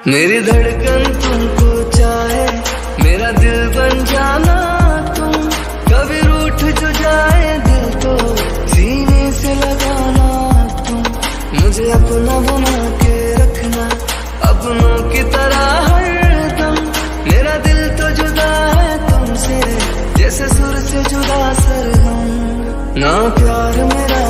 मेरी धड़कन तुमको चाहे, मेरा दिल बन जाना तुम। कभी रूठ जो जाए दिल तो सीने से लगाना तुम। मुझे अपना बना के रखना अपनों की तरह हरदम। मेरा दिल तो जुदा है तुमसे, जैसे सुर से जुदा सरगम। ना प्यार मेरा